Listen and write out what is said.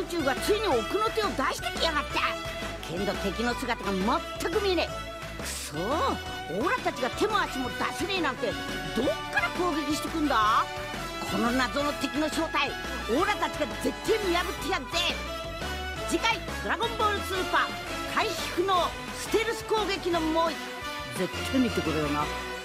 中がついに奥の手を出してきやがった。けど敵の姿が全く見えねえ。くそー、オーラたちが手も足も出せねえなんてどっから攻撃してくんだ。この謎の敵の正体、オーラたちが絶対見破ってやるぜ。次回「ドラゴンボールスーパー回避不能ステルス攻撃の猛威」絶対見てくれよな。